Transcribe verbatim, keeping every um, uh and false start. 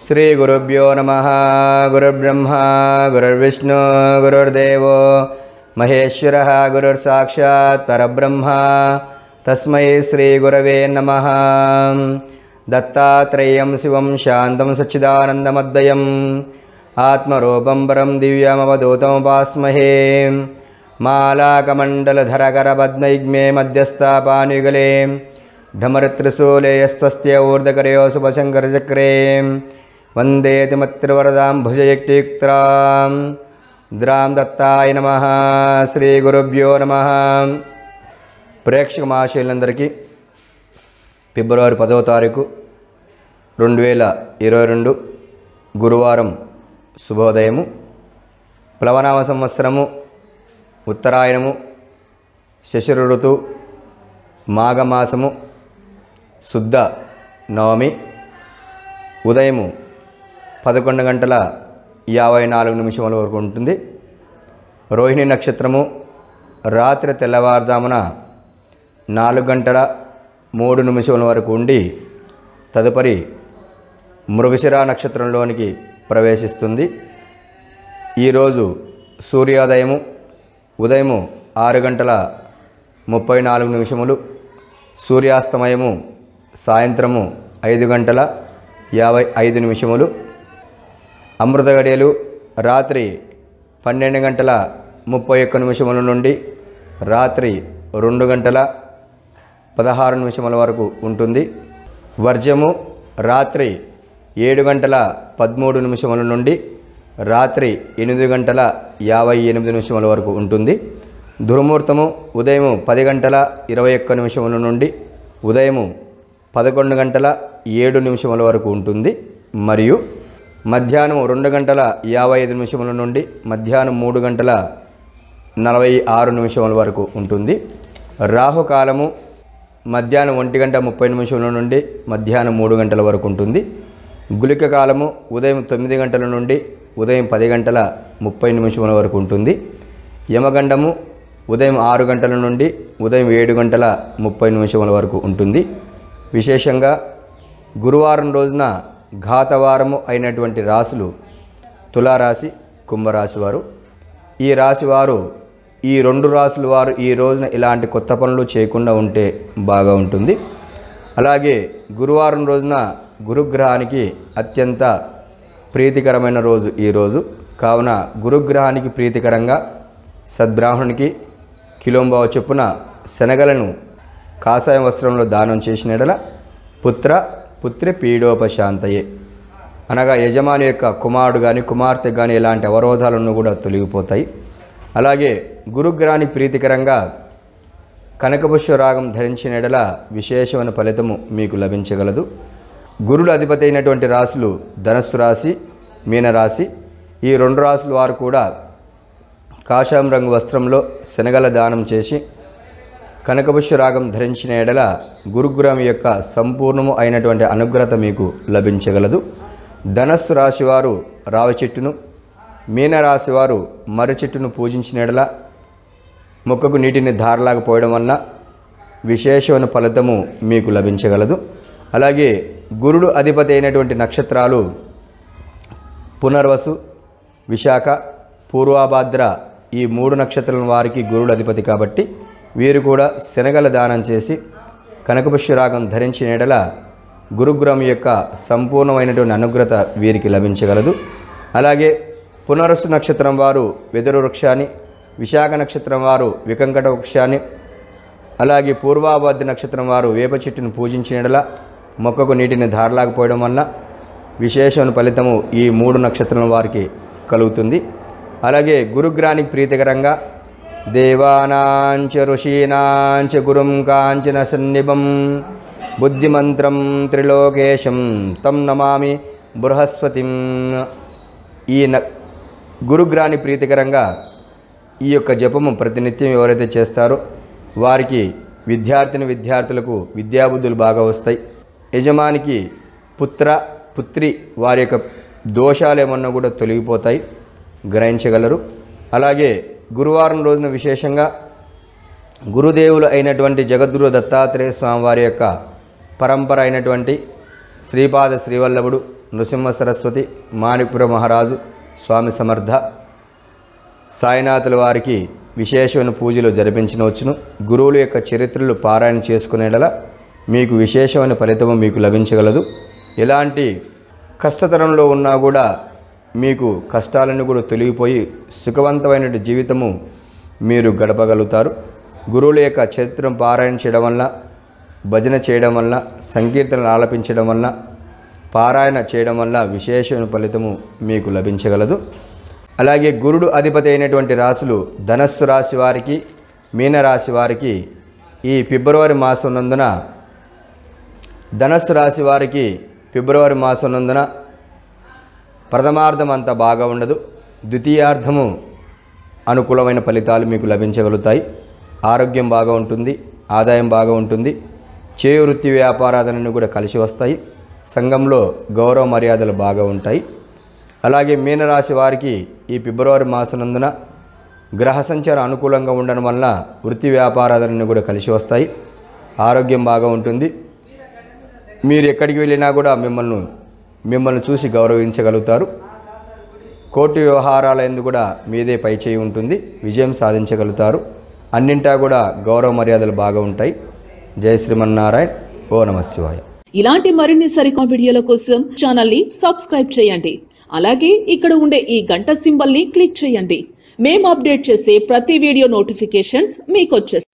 శ్రీ గురుభ్యో నమః. గురుర్బ్రహ్మా గురుర్విష్ణు గురుర్దేవో మహేశ్వరః. గురుర్సాక్షాత్ పరబ్రహ్మ. తస్మై శ్రీ గురవే నమః. దత్తాత్రేయం శివం శాంతం సచ్చిదానందమద్వయం ఆత్మరూపం పరం దివ్యమవధూతముపాస్మహే. మాలాకమండలధరకరపద్మయుగ్మే మధ్యస్థాపానుయుగలే ఢమరుత్రిశూలేయస్త్వస్త్య ఊర్ధకరయో శుభశంకరచక్రే వందే తిమత్రివరదాం భుజయుక్తియుక్తాం ద్రాం దత్తాయ నమః. శ్రీ గురుభ్యో నమః. ప్రేక్షక మహాశయులందరికీ ఫిబ్రవరి పదవ తారీఖు రెండు వేల ఇరవై రెండు గురువారం శుభోదయము. ప్లవనామ సంవత్సరము ఉత్తరాయణము, శశిర ఋతు, మాఘమాసము, శుద్ధ నవమి, ఉదయము పదకొండు గంటల యాభై నాలుగు నిమిషముల వరకు ఉంటుంది. రోహిణి నక్షత్రము రాత్రి తెల్లవారుజామున నాలుగు గంటల మూడు నిమిషముల వరకు ఉండి తదుపరి మృగశిర నక్షత్రంలోనికి ప్రవేశిస్తుంది. ఈరోజు సూర్యోదయము ఉదయము ఆరు గంటల ముప్పై నాలుగు నిమిషములు, సూర్యాస్తమయము సాయంత్రము ఐదు గంటల యాభై ఐదు నిమిషములు. అమృత గడియలు రాత్రి పన్నెండు గంటల ముప్పై ఒక్క నిమిషముల నుండి రాత్రి రెండు గంటల పదహారు నిమిషముల వరకు ఉంటుంది. వర్జము రాత్రి ఏడు గంటల పదమూడు నిమిషముల నుండి రాత్రి ఎనిమిది గంటల యాభై ఎనిమిది నిమిషముల వరకు ఉంటుంది. దుర్ముహూర్తము ఉదయం పది గంటల ఇరవై ఒక్క నిమిషముల నుండి ఉదయము పదకొండు గంటల ఏడు నిమిషముల వరకు ఉంటుంది. మరియు మధ్యాహ్నం రెండు గంటల యాభై ఐదు నిమిషముల నుండి మధ్యాహ్నం మూడు గంటల నలభై ఆరు నిమిషముల వరకు ఉంటుంది. రాహుకాలము మధ్యాహ్నం ఒంటి గంట ముప్పై నిమిషముల నుండి మధ్యాహ్నం మూడు గంటల వరకు ఉంటుంది. గుళిక కాలము ఉదయం తొమ్మిది గంటల నుండి ఉదయం పది గంటల ముప్పై నిమిషముల వరకు ఉంటుంది. యమగండము ఉదయం ఆరు గంటల నుండి ఉదయం ఏడు గంటల ముప్పై నిమిషముల వరకు ఉంటుంది. విశేషంగా గురువారం రోజున ఘాతవారము అయినటువంటి రాశులు తులారాశి, కుంభరాశి వారు. ఈ రాశి వారు ఈ రెండు రాశుల వారు ఈ రోజున ఇలాంటి కొత్త పనులు చేయకుండా ఉంటే బాగా ఉంటుంది. అలాగే గురువారం రోజున గురుగ్రహానికి అత్యంత ప్రీతికరమైన రోజు ఈరోజు. కావున గురుగ్రహానికి ప్రీతికరంగా సద్బ్రాహ్మణునికి కిలోంబావ చొప్పున శనగలను కాషాయం వస్త్రంలో దానం చేసిన ఎడల పుత్ర పుత్రి పీడోపశాంతయే, అనగా యజమాని యొక్క కుమారుడు కానీ కుమార్తె కానీ ఎలాంటి అవరోధాలను కూడా తొలగిపోతాయి. అలాగే గురుగ్రహానికి ప్రీతికరంగా కనకపుష్ప రాగం ధరించిన ఎడల విశేషమైన ఫలితము మీకు లభించగలదు. గురుడు అధిపతి అయినటువంటి రాశులు ధనస్సు రాశి, మీనరాశి. ఈ రెండు రాశుల వారు కూడా కాషాయం రంగు వస్త్రంలో శనగల దానం చేసి కనకపుష్ప రాగం ధరించిన ఎడల గురుగ్రహం యొక్క సంపూర్ణము అయినటువంటి అనుగ్రహత మీకు లభించగలదు. ధనస్సు రాశి వారు రావి చెట్టును, మీనరాశి వారు మర్రి చెట్టును పూజించిన ఎడల మొక్కకు నీటిని ధారలాగా పోయడం వలన విశేషమైన ఫలితము మీకు లభించగలదు. అలాగే గురుడు అధిపతి అయినటువంటి నక్షత్రాలు పునర్వసు, విశాఖ, పూర్వాభాద్ర. ఈ మూడు నక్షత్రాల వారికి గురుడు అధిపతి కాబట్టి వీరు కూడా శనగల దానం చేసి కనకపుష్ప రాగం ధరించిన ఎడల గురుగ్రహం యొక్క సంపూర్ణమైనటువంటి అనుగ్రహత వీరికి లభించగలదు. అలాగే పునరస్సు నక్షత్రం వారు వెదురు వృక్షాన్ని, విశాఖ నక్షత్రం వారు వికంకట వృక్షాన్ని, అలాగే పూర్వాభాద్ర నక్షత్రం వారు వేప చెట్టును పూజించిన ఎడల మొక్కకు నీటిని ధారలాకపోవడం వల్ల విశేషమైన ఫలితము ఈ మూడు నక్షత్రం వారికి కలుగుతుంది. అలాగే గురుగ్రహానికి ప్రీతికరంగా దేవానాంచ ఋషీనాంచ గురుం కాంచన సన్నిభం బుద్ధిమంత్రం త్రిలోకేశం తం నమామి బృహస్పతిం. ఈ న గురుగ్రహానికి ప్రీతికరంగా ఈ యొక్క జపము ప్రతినిత్యం ఎవరైతే చేస్తారో వారికి విద్యార్థిని విద్యార్థులకు విద్యాబుద్ధులు బాగా వస్తాయి. యజమానికి పుత్ర పుత్రి వారి యొక్క దోషాలు ఏమన్నా కూడా తొలగిపోతాయి, గ్రహించగలరు. అలాగే గురువారం రోజున విశేషంగా గురుదేవులు అయినటువంటి జగద్గురు దత్తాత్రేయ స్వామి వారి యొక్క పరంపర అయినటువంటి శ్రీపాద శ్రీవల్లభుడు నృసింహ సరస్వతి, మాణిపుర మహారాజు, స్వామి సమర్థ, సాయినాథుల వారికి విశేషమైన పూజలు జరిపించవచ్చును. గురువుల యొక్క చరిత్రలు పారాయణ చేసుకునేలా మీకు విశేషమైన ఫలితము మీకు లభించగలదు. ఎలాంటి కష్టతరంలో ఉన్నా కూడా మీకు కష్టాలన్నీ కూడా తొలగిపోయి సుఖవంతమైన జీవితము మీరు గడపగలుగుతారు. గురువుల యొక్క చరిత్రను పారాయణ చేయడం వల్ల, భజన చేయడం వల్ల, సంకీర్తనలు ఆలపించడం వల్ల, పారాయణ చేయడం వల్ల విశేషమైన ఫలితము మీకు లభించగలదు. అలాగే గురుడు అధిపతి అయినటువంటి రాశులు ధనస్సు రాశి వారికి, మీనరాశి వారికి ఈ ఫిబ్రవరి మాసం నందున ధనస్సు రాశి వారికి ఫిబ్రవరి మాసం నందున ప్రథమార్థం అంత బాగా ఉండదు. ద్వితీయార్థము అనుకూలమైన ఫలితాలు మీకు లభించగలుగుతాయి. ఆరోగ్యం బాగా ఉంటుంది, ఆదాయం బాగా ఉంటుంది, చేయు వృత్తి వ్యాపారాలన్నీ కూడా కలిసి వస్తాయి. సంఘంలో గౌరవ మర్యాదలు బాగా ఉంటాయి. అలాగే మీనరాశి వారికి ఈ ఫిబ్రవరి మాసనందున గ్రహ సంచారం అనుకూలంగా ఉండడం వల్ల వృత్తి వ్యాపారాలన్నీ కూడా కలిసి వస్తాయి. ఆరోగ్యం బాగా ఉంటుంది. మీరు ఎక్కడికి వెళ్ళినా కూడా మిమ్మల్ని మిమ్మల్ని చూసి గౌరవించగలుగుతారు. కోర్టు వ్యవహారాల యందు కూడా మీదే పై చేయి ఉంటుంది. విజయం సాధించగలుగుతారు. అన్నింటా కూడా గౌరవ మర్యాదలు బాగా ఉంటాయి. జై శ్రీమన్నారాయణ. ఓ నమః శివాయ. ఇలాంటి మరిన్ని సరికొత్త వీడియోల కోసం ఛానల్ ని సబ్స్క్రైబ్ చేయండి. అలాగే ఇక్కడ ఉండే ఈ గంట సింబల్ ని క్లిక్ చేయండి. మేము అప్డేట్ చేసే ప్రతి వీడియో నోటిఫికేషన్స్ మీకు వచ్చేస్తాయి.